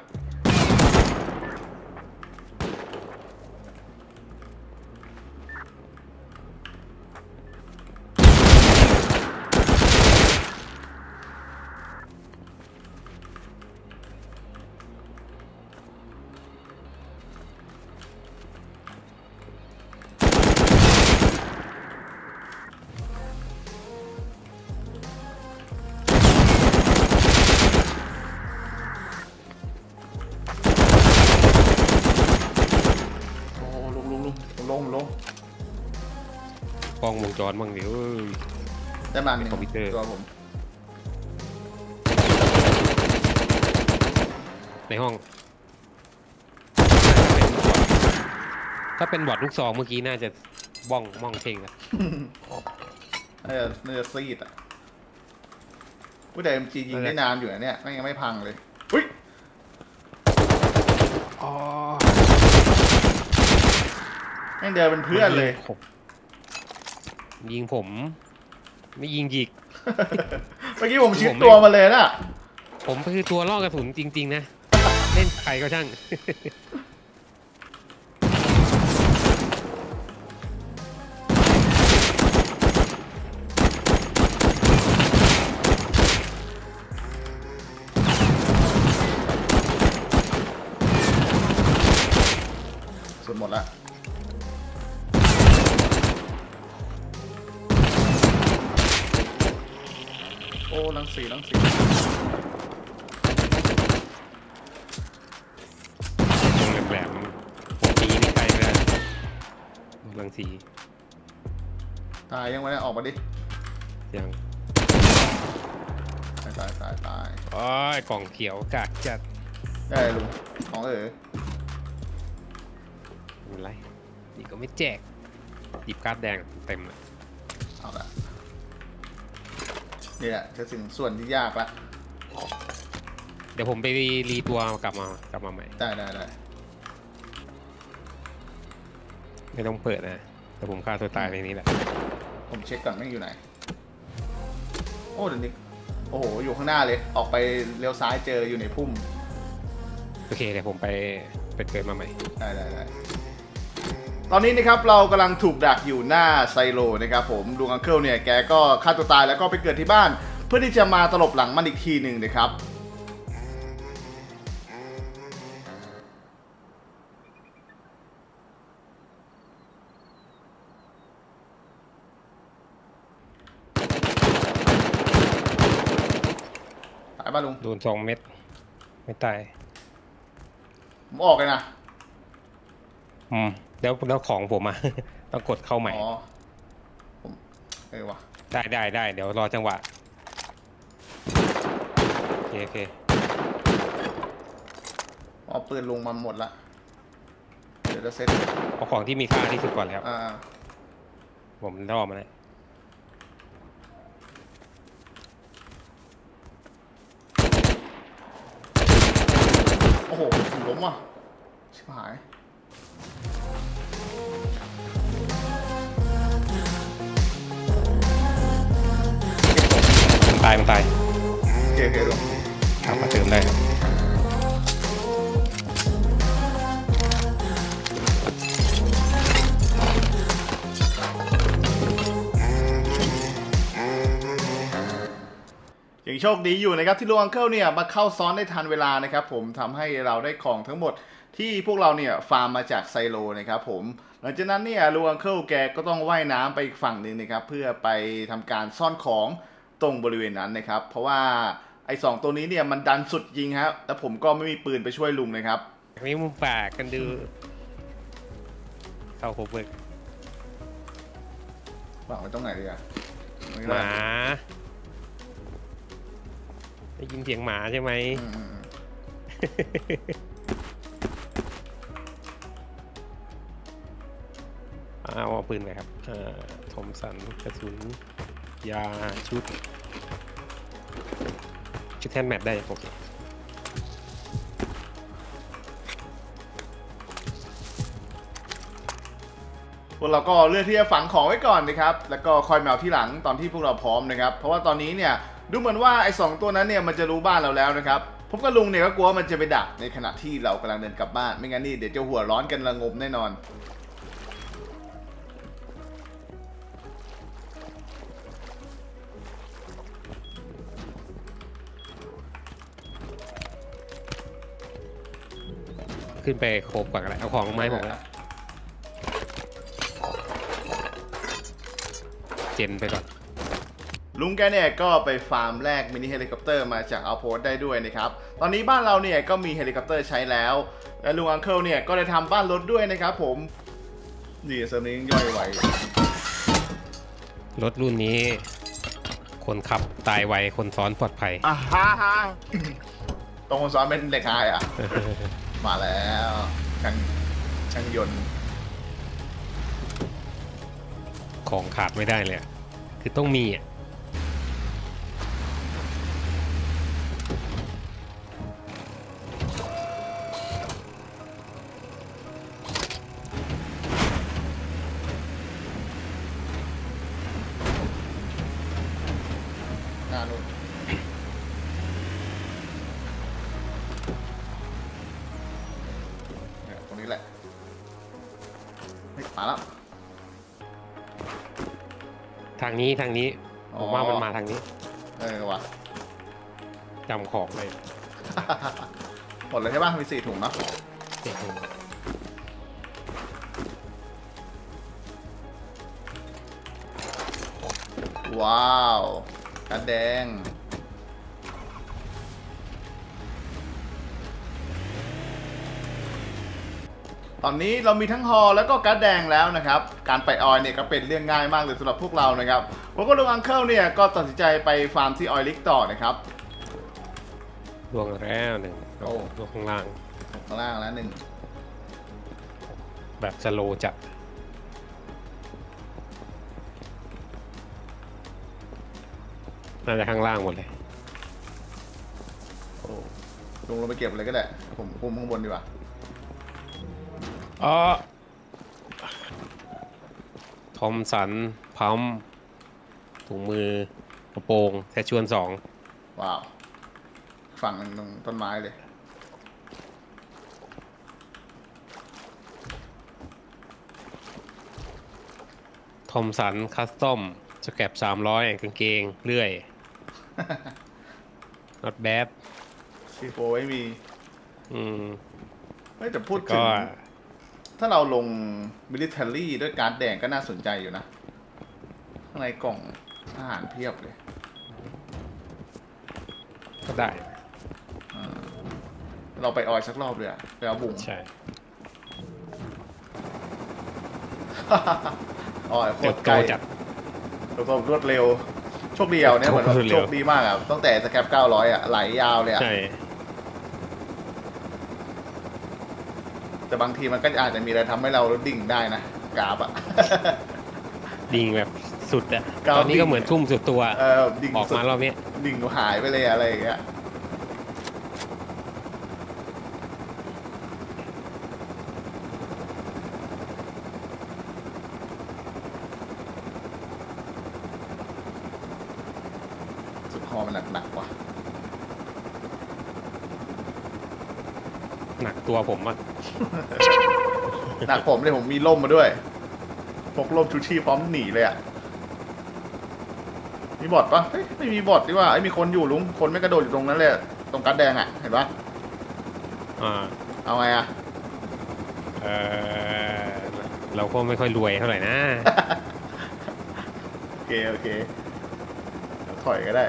Speaker 1: ลง
Speaker 2: กล้องวงจรบ้างเดี๋ยว
Speaker 1: ได้มาหนึ่งตัวผม
Speaker 2: ในห้องถ้าเป็นบอดลูกซองเมื่อกี้น่าจะบ้องมองเชงอะ
Speaker 1: น่าจะซีดอ่ะผู้ใดเอ็มจียิงได้นานอยู่เนี่ยไม่ยังไม่พังเลยอุ้ยแม่งเดินเป็นเพื่อนเลย
Speaker 2: ยิงผมไม่ยิงหยิก
Speaker 1: เมื่อกี้ผมชิดตัวมาเลยน่ะ
Speaker 2: ผมคือตัวล่อกระสุนจริงๆนะเล่นใครก็ช่าง
Speaker 1: สุดหมดละโอ้ลังสี
Speaker 2: แหลมผมตีนี่ไปเลยลังสี
Speaker 1: ตายยังไงออกมาดิ
Speaker 2: ยัง
Speaker 1: ตาย
Speaker 2: โอ้ยกล่องเขียวกากจัด
Speaker 1: ได้ลุงของ
Speaker 2: อะไรนี่ก็ไม่แจกหยิบการ์ดแดงเต็มเลย
Speaker 1: เอาละนี่แหละจะถึงส่วนที่ยากละ
Speaker 2: เดี๋ยวผมไปรีตัวกลับมาใหม่
Speaker 1: ได้
Speaker 2: ไม่ต้องเปิดนะแต่ผมฆ่าตัวตายในนี้แหละ
Speaker 1: ผมเช็คก่อนไม่อยู่ไหนโอ้เดี๋ยวนี้โอ้โหอยู่ข้างหน้าเลยออกไปเลี้ยวซ้ายเจออยู่ในพุ่ม
Speaker 2: โอเคเดี๋ยวผมไปเกิดมาใหม่
Speaker 1: ได้ตอนนี้นะครับเรากำลังถูกดักอยู่หน้าไซโลนะครับผมลุงอังเคิลเนี่ยแกก็ฆ่าตัวตายแล้วก็ไปเกิดที่บ้านเพื่อที่จะมาตลบหลังมันอีกทีหนึ่งนะครับตายป่ะลุง
Speaker 2: โดน2 เม็ดไม่ตาย
Speaker 1: ผมออกเลยนะ
Speaker 2: แล้วของผมอ่ะต้องกดเข้าใหม่
Speaker 1: ผมว่ะ
Speaker 2: ได้เดี๋ยวรอจังหวะโอเค
Speaker 1: เอาปืนลงมาหมดละเดี๋ยวจะเซ็ต
Speaker 2: เอาของที่มีค่าที่สุดก่อนแล้วผมล่อมาเลย
Speaker 1: โอ้โหล้มว่ะชิบหาย
Speaker 2: มันตาย
Speaker 1: โอเคลง
Speaker 2: มาเติมได้
Speaker 1: โชคดีอยู่นะครับที่ลุงอังเคิลเนี่ยมาเข้าซ้อนได้ทันเวลานะครับผมทำให้เราได้ของทั้งหมดที่พวกเราเนี่ยฟาร์มมาจากไซโลนะครับผมหลังจากนั้นเนี่ยลุงอังเคิลแกก็ต้องว่ายน้ำไปอีกฝั่งหนึ่งนะครับเพื่อไปทำการซ่อนของตรงบริเวณนั้นนะครับเพราะว่าไอ้2ตัวนี้เนี่ยมันดันสุดยิงครับแล้วผมก็ไม่มีปืนไปช่วยลุงนะครับ
Speaker 2: มีมุมปากกันดูเข้าครบเลย
Speaker 1: วางไว้ตรงไหนดีอะ
Speaker 2: หมาได้ยินเสียงหมาใช่ไหมเอาปืนไปครับทอมสันกระสุนยาชุดแทนแมทได้โอเค
Speaker 1: พวกเราก็เลือกที่จะฝังของไว้ก่อนนะครับแล้วก็คอยแมวที่หลังตอนที่พวกเราพร้อมนะครับเพราะว่าตอนนี้เนี่ยดูเหมือนว่าไอ้2ตัวนั้นเนี่ยมันจะรู้บ้านเราแล้วนะครับผมกับลุงเนี่ยก็กลัวมันจะไปดักในขณะที่เรากำลังเดินกลับบ้านไม่งั้นนี่เดี๋ยวจะหัวร้อนกันระงมแน่นอน
Speaker 2: ขึ้นไปโคบก่อนอะไรเอาของลงไม้ผมแล้วเจนไปก่อน
Speaker 1: ลุงแกเนี่ยก็ไปฟาร์มแลกมินิเฮลิคอปเตอร์มาจากเอาโพสได้ด้วยนะครับตอนนี้บ้านเราเนี่ยก็มีเฮลิคอปเตอร์ใช้แล้วและลุงอังเคิลเนี่ยก็ได้ทำบ้านรถด้วยนะครับผมนี่เสริมนี้ย่อยไว
Speaker 2: รถรุ่นนี้คนขับตายไวคนซ้อนปลอดภัย
Speaker 1: ตรงคนซ้อนเป็นเด็กชายอ่ะ มาแล้วช่างยนต์
Speaker 2: ของขาดไม่ได้เลยคือต้องมีอ่ะ
Speaker 1: หน้านู่นตรงนี้แหละมาแล้ว
Speaker 2: ทางนี้ผมว่ามันมาทางนี้
Speaker 1: วะ
Speaker 2: จำของเลย
Speaker 1: หมดเลยใช่ป่ะมี4 ถุงเนาะ
Speaker 2: 4 ถุง
Speaker 1: ว้าวกระแดงตอนนี้เรามีทั้งฮอแล้วก็การ์ดแดงแล้วนะครับการไปออยเนี่ยก็เป็นเรื่องง่ายมากเลยสำหรับพวกเรานะครับผมก็ลุงอังเคิลเนี่ยก็ตัดสินใจไปฟาร์มที่ออยลิกต่อนะครับ
Speaker 2: ดวงแล้ว1ดวงข้างล่าง
Speaker 1: แล้ว1
Speaker 2: แบบสโลจัดน่าจะข้างล่างหมดเลย
Speaker 1: ลงไปเก็บเลยก็ได้ผมคุมข้างบนดีกว่า
Speaker 2: ทอมสันพัมถุงมือกระโปรงแซชชวน2
Speaker 1: ว้าวฝั่งตรงต้นไม้เลย
Speaker 2: ทอมสันคัสตอมสแคป300กางเกงเลื่อย not bad
Speaker 1: ซีโฟไม่มีไม่แต่พูดถึง ถ้าเราลงมิลิเทอรี่ด้วยการ์ดแดงก็น่าสนใจอยู่นะข้างในกล่องอาหารเพียบเลย
Speaker 2: ก็ได้
Speaker 1: เราไปออยสักรอบเลยอะไปเอาบุ๋ง
Speaker 2: ใช่
Speaker 1: ออยโคตรไกลจัดรวดเร็วโชคดีเนี่ยเหมือนโชคดีมากอะตั้งแต่สแคป900อะไหลยาวเลยอะแต่บางทีมันก็อาจจะมีอะไรทำให้เราดิ่งได้นะกราฟอะ
Speaker 2: ดิ่งแบบสุดอะตอนนี้ก็เหมือนทุ่มสุดตัวออกมารอบนี้
Speaker 1: ดิ่งหายไปเลยอะไรอย่างเงี้ยสุดคอมันหนักว่ะ
Speaker 2: หนักตัวผมอ่ะ
Speaker 1: หนักผมเลยผมมีร่มมาด้วยพกร่มชูชีพพร้อมหนีเลยอ่ะมีบอทปะเฮ้ยไม่มีบอทดีกว่าไอ้มีคนอยู่ลุงคนไม่กระโดดอยู่ตรงนั้นเลยตรงกัดแดงอ่ะเห็นปะเอาไงอ่ะ
Speaker 2: เออเราก็ไม่ค่อยรวยเท่าไหร่นะ
Speaker 1: โอเคถอยก็ได้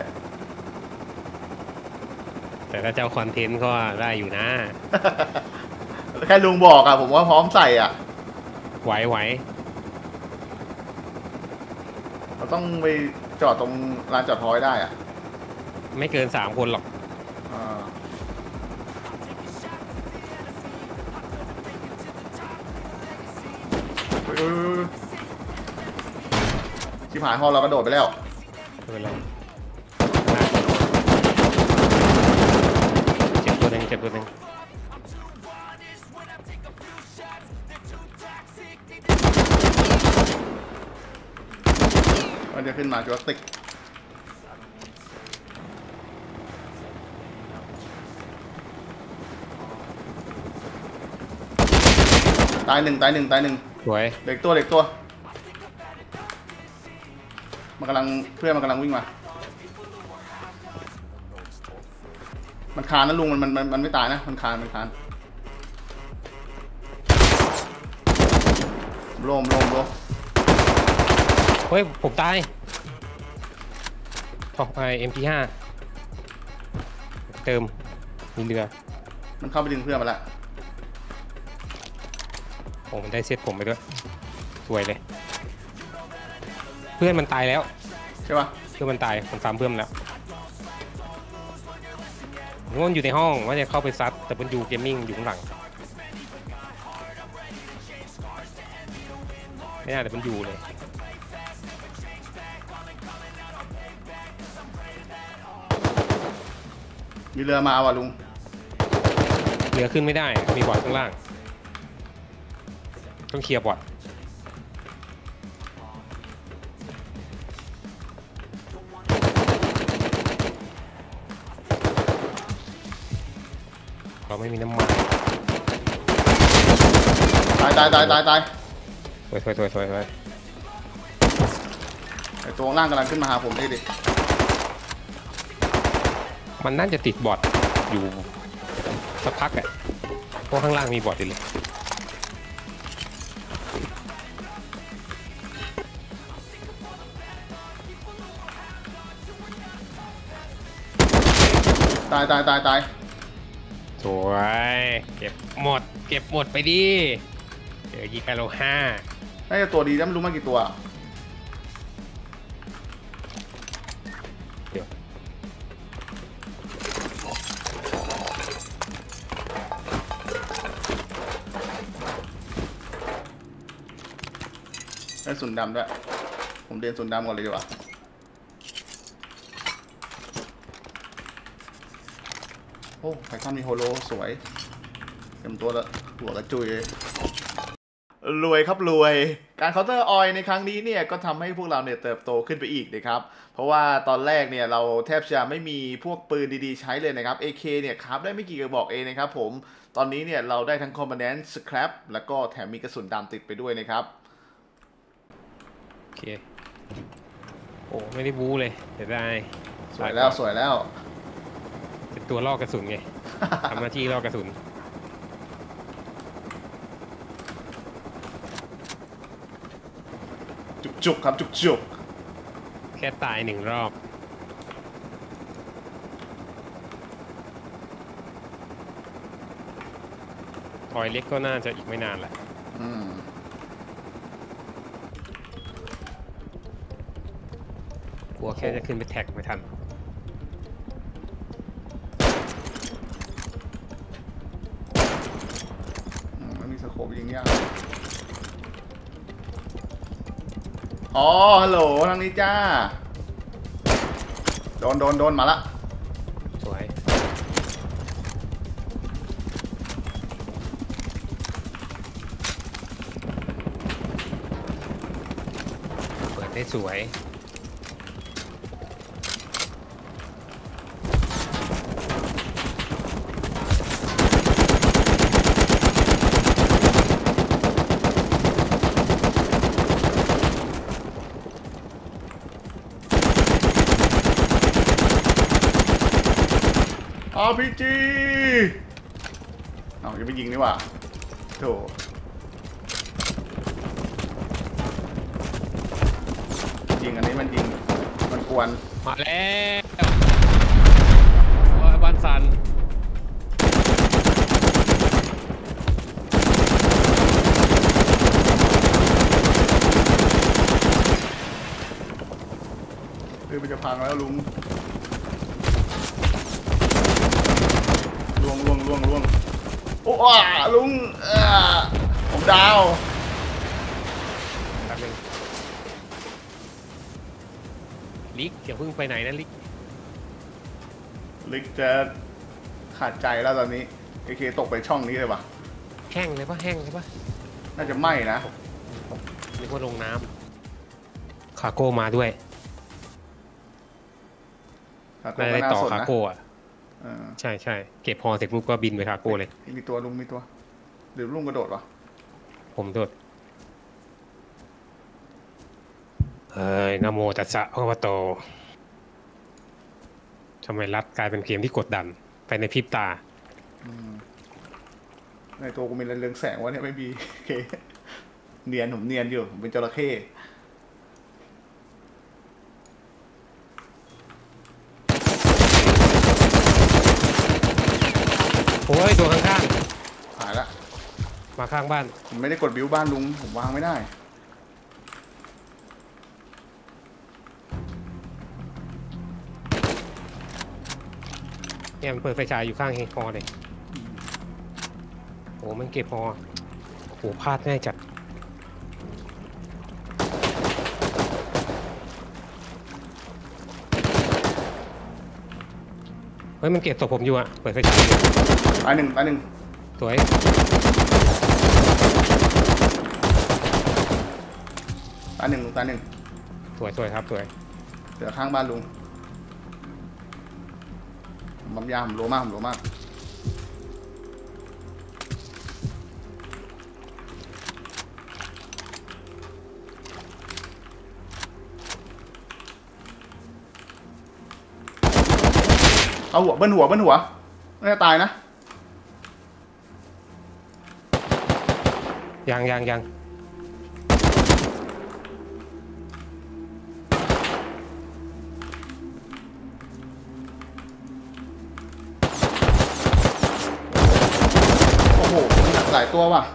Speaker 2: แต่ถ้าเจ้าคอนเทนต์ก็ได้อยู่นะ
Speaker 1: แค่ลุงบอกอ่ะผมว่าพร้อมใส่อ่ะ
Speaker 2: ไหว
Speaker 1: เราต้องไปจอดตรงลานจอดฮอยได้อ่ะ
Speaker 2: ไม่เกิน3 คนหรอก
Speaker 1: ชิบหายฮอลเรากระโดดไปแล้ว
Speaker 2: เจ็บตัวหนึ่งเ
Speaker 1: มันจะขึ้นมาจุดติกตายหนึ่ง
Speaker 2: สวย
Speaker 1: เด็กตัวมันกำลังเพื่อนมันกำลังวิ่งมามันคานนะลุงมันไม่ตายนะมันคานโลม
Speaker 2: เฮ้ยผมตายออกไป MP5 เติมมีเรือ
Speaker 1: มันเข้าไปดึงเพื่อนมาแล้ว
Speaker 2: โอ้มันได้เซตผมไปด้วยสวยเลยเพื่อนมันตายแล้ว
Speaker 1: ใช่ปะ
Speaker 2: เพื่อนมันตายผมซ้ำเพื่อนแล้วมันอยู่ในห้องว่าจะเข้าไปซัดแต่มันอยู่เกมมิ่งอยู่ข้างหลังไม่น่าแต่มันอยู่เลย
Speaker 1: มีเรือมาว่ะลุง
Speaker 2: เรือขึ้นไม่ได้มีบอทข้างล่างต้องเคลียร์บอทเราไม่มีน้ำมัน
Speaker 1: ตาย
Speaker 2: สวย
Speaker 1: ไอตัวล่างกำลังขึ้นมาหาผมดิ
Speaker 2: มันน่าจะติดบอทอยู่สักพักอ่ะเพราะข้างล่างมีบอทอยู่เลย
Speaker 1: ตาย
Speaker 2: สวยเก็บหมดไปดิเดี๋ยวยิงไปเรา5
Speaker 1: น่าจะตัวดีแล้วไม่รู้มากี่ตัว
Speaker 2: เดี๋ยว
Speaker 1: ได้สุนดำด้วยผมเรียนสุนดำก่อนเลยดีกว่าโอ้ไททันมีโฮโลสวยเต็มตัวแล้วหัวกระจุยรวยครับรวยการเคาน์เตอร์ออยในครั้งนี้เนี่ยก็ทำให้พวกเราเนี่ยเติบโตขึ้นไปอีกนะครับเพราะว่าตอนแรกเนี่ยเราแทบจะไม่มีพวกปืนดีๆใช้เลยนะครับ AK เนี่ยครับได้ไม่กี่กระบอกเองนะครับผมตอนนี้เนี่ยเราได้ทั้ง Commandant Scrap แล้วก็แถมมีกระสุนดำติดไปด้วยนะครับ
Speaker 2: โอเคโอ้ไม่ได้บู๊เลยเดี๋ยวได้
Speaker 1: สวยแล้ว
Speaker 2: เป็นตัวล่อกระสุนไงทำหน้าที่ล่อกระสุน
Speaker 1: จุกครับจุก
Speaker 2: แค่ตาย1 รอบทอยเล็กก็น่าจะอีกไม่นานแหละกลัวแค่จะขึ้นไปแท็กไม่ทัน
Speaker 1: มันมีสโคปยิงยากอ๋อฮัลโหลทางนี้จ้าโดนมาละ
Speaker 2: สวยเปิดได้สวย
Speaker 1: RPG เอาจะไปยิงนี่หว่าโถยิงอันนี้มันยิงมันกวน
Speaker 2: มาแล้วบ้านซัน
Speaker 1: มันจะพังแล้วลุงล่วงโอ้ลุงผมดาว
Speaker 2: แป๊บนึงลิกอย่าเพิ่งไปไหนนะ
Speaker 1: ลิกจะขาดใจแล้วตอนนี้เคตกไปช่องนี้เลยปะ
Speaker 2: แห้งเลยปะ
Speaker 1: น่าจะไหม้นะ
Speaker 2: นึกว่าลงน้ำคาโก้มาด้วยไม่ได้ต่อคาโก้อะใช่เก็บพอเสร็จปุ๊บก็บินไปคาโก้เลย
Speaker 1: มีตัวลุงมีตัวหรือลุงกระโดดวะ
Speaker 2: ผมโดดนะโมตัสสะพระวะโตทำไมรัดกลายเป็นเกมที่กดดันไปในพริบตา
Speaker 1: ในตัวกูมีเรืองแสงวะเนี่ยไม่มีโอเคเนียนผมเนียนอยู่ผมเป็นจระเข้
Speaker 2: โอ้ยตัวข้าง
Speaker 1: ๆหายละ
Speaker 2: มาข้างบ้าน
Speaker 1: ผมไม่ได้กดบิวบ้านลุงผมวางไม่ได้
Speaker 2: เนี่ยมันเปิดไฟฉายอยู่ข้างเฮคอเลยโอ้มันเก็บพอโอ้พลาดง่ายจัดเฮ้ยมันเก็บศพผมอยู่อะเปิดไฟฉายอยู่
Speaker 1: ตายหนึ่ง
Speaker 2: สวย
Speaker 1: ตายหนึ่ง
Speaker 2: สวยครับสวย
Speaker 1: เหลือข้างบ้านลุงบัมยาผมโลมากเอาหัวเบิ้ลหัวน่าจะตายนะ
Speaker 2: ยัง
Speaker 1: โอ้โหหลายตัวว่ะ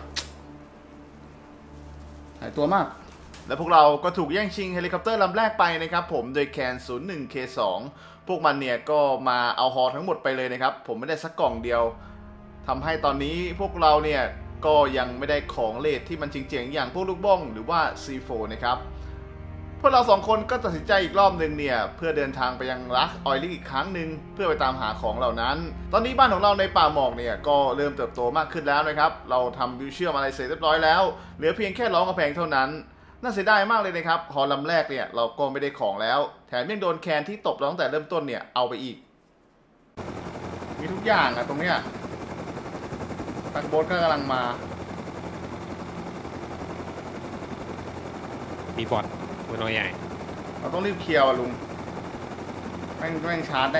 Speaker 1: หลายตัวมากและพวกเราก็ถูกแย่งชิงเฮลิคอปเตอร์ลำแรกไปนะครับผมโดยแคน 01K2 พวกมันเนี่ยก็มาเอาฮอทั้งหมดไปเลยนะครับผมไม่ได้สักกล่องเดียวทำให้ตอนนี้พวกเราเนี่ยก็ยังไม่ได้ของเลทที่มันจริงๆอย่างพวกลูกบ้องหรือว่า C4 นะครับพวกเราสองคนก็ตัดสินใจอีกรอบหนึ่งเนี่ยเพื่อเดินทางไปยังลักออยลิกอีกครั้งหนึ่งเพื่อไปตามหาของเหล่านั้นตอนนี้บ้านของเราในป่าหมอกเนี่ยก็เริ่มเติบโตมากขึ้นแล้วนะครับเราทำวิวเชื่อมอะไรเสร็จเรียบร้อยแล้วเหลือเพียงแค่ล้อกระแพงเท่านั้นน่าเสียดายมากเลยนะครับฮอลำแรกเนี่ยเราก็ไม่ได้ของแล้วแถมยังโดนแคนที่ตบเราตั้งแต่เริ่มต้นเนี่ยเอาไปอีกมีทุกอย่างอะตรงเนี้ยตักโบ๊ทก็กำลังมา
Speaker 2: มีบอทตัวน้อยใหญ่
Speaker 1: เราต้องรีบเคลียร์ลุงแม่งชาร์จแน่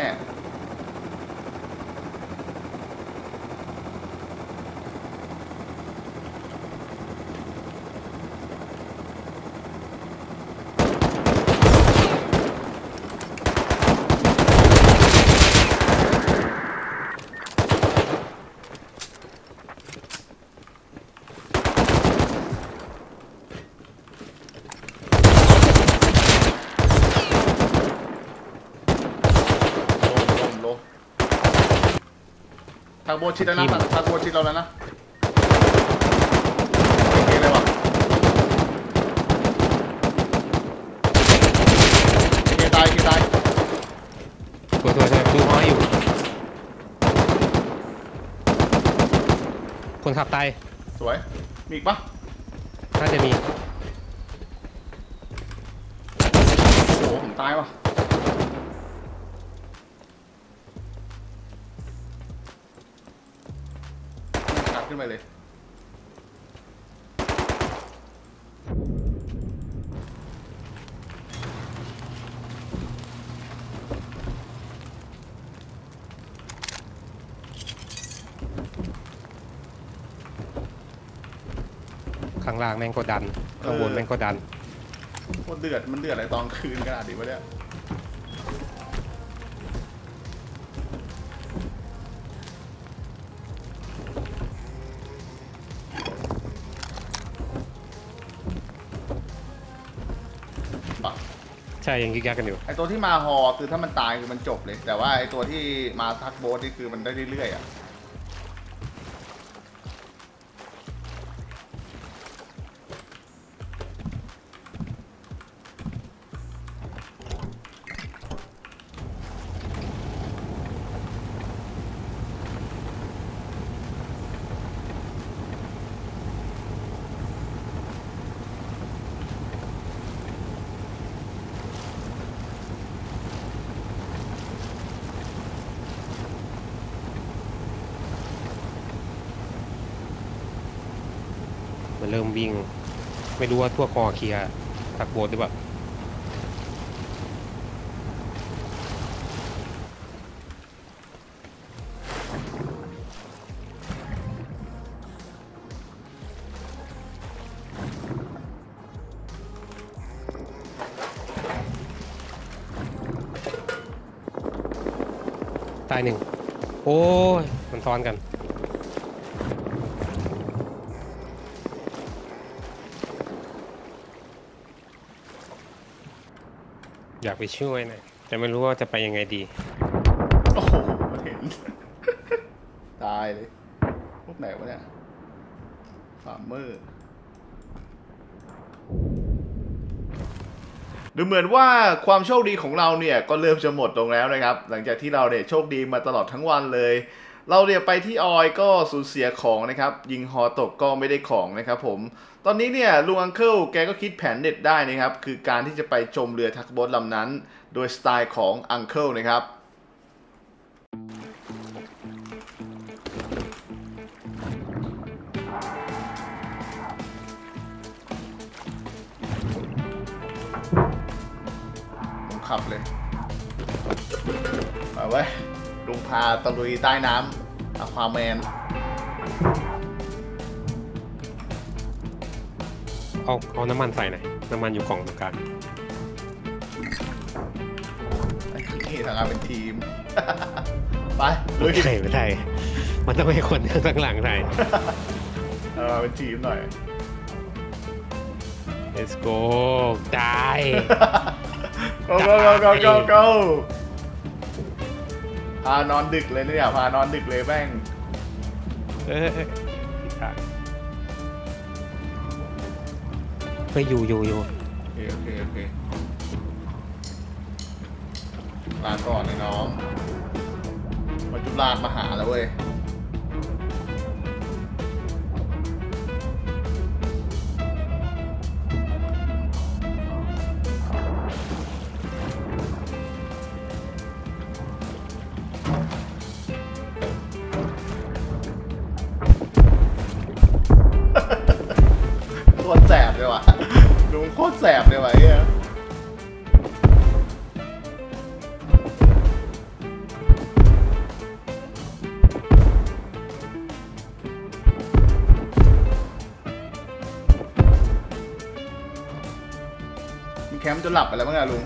Speaker 1: ทางโบชิดแล้วนะทางโบชิดเราแล้วนะเก่งเลยว่ะเก่งตาย
Speaker 2: ตัวดูห้อยอยู่คนขับตาย
Speaker 1: สวยมีอีกปะ
Speaker 2: น่าจะมี
Speaker 1: โอ้โหผมตายว่ะขึ้นไปเลย
Speaker 2: ข้างล่างแม่งก็ดันข้างบนแม่งก็ดัน
Speaker 1: โคตรเดือดมันเดือดอะไรตอนคืนขนาดนี้วะเนี่ย
Speaker 2: ใช่ยังยึกยักกันอยู่
Speaker 1: ไอตัวที่มาฮอคือถ้ามันตายคือมันจบเลยแต่ว่าไอตัวที่มาทักโบสนี่คือมันได้เรื่อยๆอ่ะ
Speaker 2: มันเริ่มวิ่งไม่รู้ว่าทั่วคอเคลียร์ทักโบสหรือเปล่าตายหนึ่งโอ้ยมันซ้อนกันอยากไปช่วยนะแต่ไม่รู้ว่าจะไปยังไงดี
Speaker 1: โอ้โหเห็นตายเลยพวกไหนวะเนี่ยฟาร์มเมอร์ดูเหมือนว่าความโชคดีของเราเนี่ยก็เริ่มจะหมดลงแล้วนะครับหลังจากที่เราเนี่ยโชคดีมาตลอดทั้งวันเลยเราเนี่ยไปที่ออยก็สูญเสียของนะครับยิงฮอตกก็ไม่ได้ของนะครับผมตอนนี้เนี่ยลุงอังเคิลแกก็คิดแผนเด็ดได้นะครับคือการที่จะไปชมเรือทักโบ๊ทลำนั้นโดยสไตล์ของอังเคิลนะครับผมขับเลยมาไว้ลุงพาตะลุยใต้น้ำอะควาแมน
Speaker 2: เอาน้ำมันใส่หน่อยน้ำมันอยู่กล่องตรงกลาง
Speaker 1: นี่ทำงานเป็นทีม ไป
Speaker 2: ลุยไม่ได้มันต้องให้คนข้างหลังใส่
Speaker 1: เป็นทีมหน่อย
Speaker 2: Let's go ตาย
Speaker 1: go พานอนดึกเลยเนี่ยพานอนดึกเลยแม่ง
Speaker 2: ไปอยู่
Speaker 1: โอเคลาก่อนเลยน้องมาจุฬามาหาแล้วเว้ยโคตรแสบเลยว่ะลุงโคตรแสบเลยว่ะเนี่ยแคมป์จนหลับไปแล้วมั้งอะลุง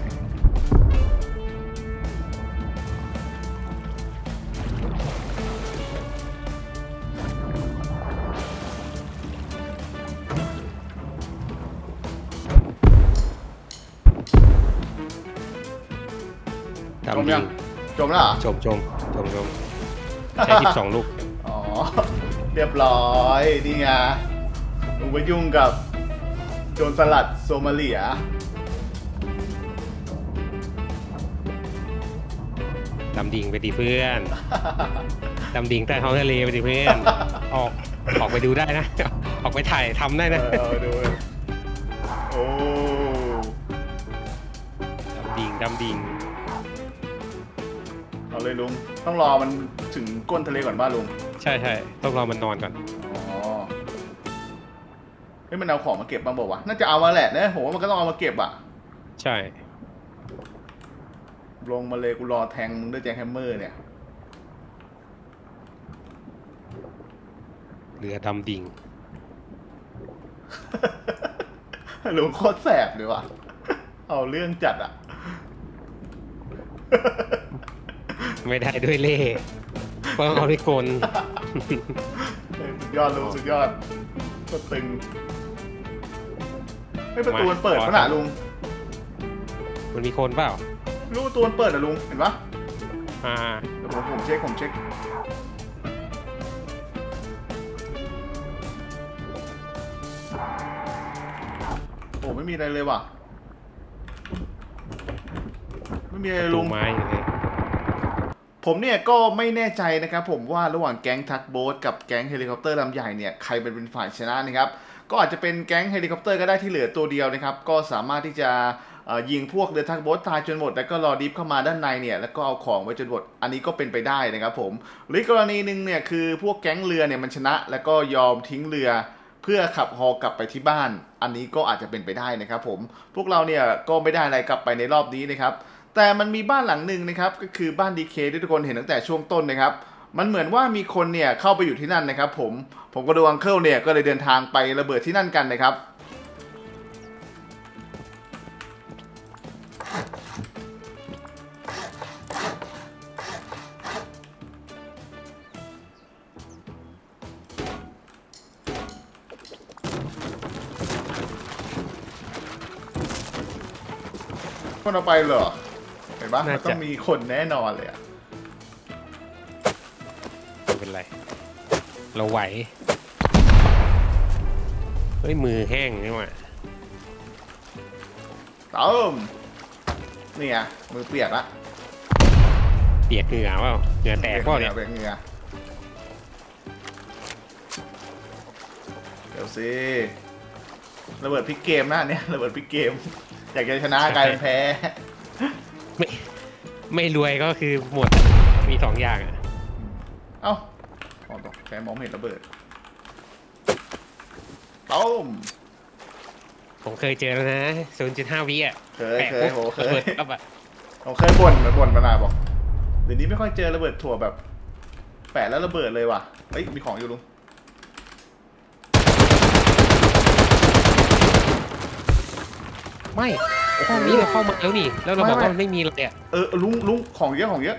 Speaker 1: จมยังจมแล้วเหรอ
Speaker 2: จมใช้12 ลูก
Speaker 1: อ๋อเรียบร้อยนี่ไงลุงไปยุ่งกับโจรสลัดโซมาเลีย
Speaker 2: ดำดิ่งไปดิเพื่อนดำดิ่งใต้ท้องทะเลไปดิเพื่อนออกไปดูได้นะออกไปถ่ายทำได้นะ
Speaker 1: ดูโอ้
Speaker 2: ดำดิ่ง
Speaker 1: เอาเลยลุงต้องรอมันถึงก้นทะเลก่อนบ้าลุง
Speaker 2: ใช่ต้องรอมันนอนก่อน
Speaker 1: อ๋อเฮ้ยมันเอาของมาเก็บบ้างบอกว่าน่าจะเอามาแหละนะผมว่ามันก็ต้องเอามาเก็บอ่ะ
Speaker 2: ใช่
Speaker 1: ลงมาเลยกูรอแทงมึงด้วยแจ็คแฮมเมอร์เนี่ย
Speaker 2: เรือดำดิ่ง
Speaker 1: ลุงโคตรแสบเลยว่ะเอาเรื่องจัดอ่ะ
Speaker 2: ไม่ได้ด้วยเล่ห์ต้องเอาด้วยกล
Speaker 1: สุดยอดลุงสุดยอดก็ตึงไม่ประตูมันเปิดขนาดลุง
Speaker 2: มันมีคนเปล่า
Speaker 1: รู้ประตูมันเปิดอ่ะลุงเห็นปะเดี๋ยวผมเช็คโอ้ไม่มีอะไรเลยว่ะไม่มีอะไรลุง
Speaker 2: ไม้อย่างเงี้ย
Speaker 1: ผมเนี่ยก็ไม่แน่ใจนะครับผมว่าระหว่างแก๊งทักโบ๊ทกับแก๊งเฮลิคอปเตอร์ลำใหญ่เนี่ยใครเป็นฝ่ายชนะนะครับก็อาจจะเป็นแก๊งเฮลิคอปเตอร์ก็ได้ที่เหลือตัวเดียวนะครับก็สามารถที่จะยิงพวกเรือทักโบ๊ทตายจนหมดแล้วก็รอดิฟเข้ามาด้านในเนี่ยแล้วก็เอาของไว้จนหมดอันนี้ก็เป็นไปได้นะครับผมหรือกรณีหนึ่งเนี่ยคือพวกแก๊งเรือเนี่ยมันชนะแล้วก็ยอมทิ้งเรือเพื่อขับฮอกลับไปที่บ้านอันนี้ก็อาจจะเป็นไปได้นะครับผมพวกเราเนี่ยก็ไม่ได้อะไรกลับไปในรอบนี้นะครับแต่มันมีบ้านหลังหนึ่งนะครับก็คือบ้านดีเคที่ทุกคนเห็นตั้งแต่ช่วงต้นนะครับมันเหมือนว่ามีคนเนี่ยเข้าไปอยู่ที่นั่นนะครับผมก็ดูอังเคิลเนี่ยก็เลยเดินทางไประเบิดที่นั่นกันนะครับคนเอาไปเหรอเห็นปะมันต้องมีคนแน่นอนเลยอะ
Speaker 2: ไม่เป็นไรเราไหวเฮ้ยมือแห้งนี่หว่า
Speaker 1: นี่ไงมือเปียกละ
Speaker 2: เปียกเหงื่อเปล่าเหงื่อแตกเปล่าเนี่ย
Speaker 1: เปียกเหงื่อเดี๋ยวสิระเบิดพลิกเกมนะเนี่ยระเบิดพลิกเกมอยากจะชนะกลายเป็นแพ้
Speaker 2: ไม่รวยก็คือหมดมีสองอย่างอ่ะ
Speaker 1: เอ้าแค่มองเห็นระเบิดต้ม
Speaker 2: ผมเคยเจอแล้วนะ 0.5 วิอ่ะ
Speaker 1: เคยผมเคยบ่นมานานบอกเดี๋ยวนี้ไม่ค่อยเจอระเบิดถั่วแบบแปะแล้วระเบิดเลยว่ะเฮ้ยมีของอยู่ลุง
Speaker 2: ไม่ห้องนี้เราเข้ามาแล้วนี่แล้วเราบอกว่ามันไม่มีเลยอ่ะ
Speaker 1: ลุงของเยอะ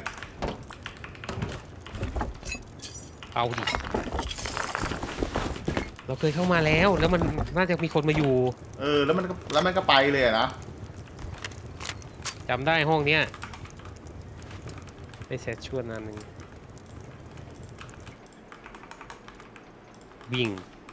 Speaker 2: เอาดิเราเคยเข้ามาแล้วมันน่าจะมีคนมาอยู่
Speaker 1: แล้วมันก็ไปเลยนะ
Speaker 2: จำได้ห้องเนี้ยไปเซตชวนอันหนึ่งวิ่ง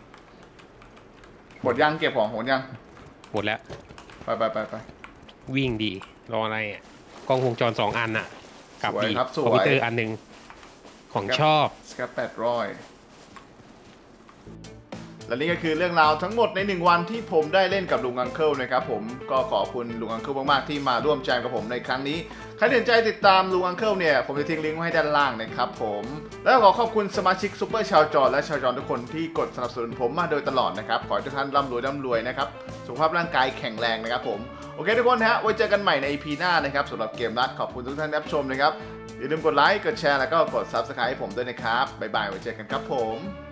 Speaker 1: หมดยังเก็บของหมดยัง
Speaker 2: หมดแล้ว
Speaker 1: ไป
Speaker 2: วิ่งดีรออะไรอ่ะกล้องวงจร2 อันอ่ะกับดีคอมพิวเตอร์อันหนึ่งของชอบ
Speaker 1: สแคป800และนี่ก็คือเรื่องราวทั้งหมดใน1วันที่ผมได้เล่นกับลุงอังเคิลนะครับผมก็ขอบคุณลุงอังเคิลมากๆที่มาร่วมแจมกับผมในครั้งนี้ใครสนใจติดตามลุงอังเคิลเนี่ยผมจะทิ้งลิงก์ไว้ให้ด้านล่างนะครับผมแล้วขอขอบคุณสมาชิกซุปเปอร์ชาวจอและชาวจอทุกคนที่กดสนับสนุนผมมาโดยตลอดนะครับขอให้ทุกท่านร่ำรวยนะครับสุขภาพร่างกายแข็งแรงนะครับผมโอเคทุกคนฮะไว้เจอกันใหม่ใน EP หน้านะครับสำหรับเกมนัดขอบคุณทุกท่านที่รับชมนะครับอย่าลืมกดไลค์กดแชร์แล้วก็กด Subscribe ให้ผมด้วยนะครับบ๊ายบายไว้เจอกันครับผม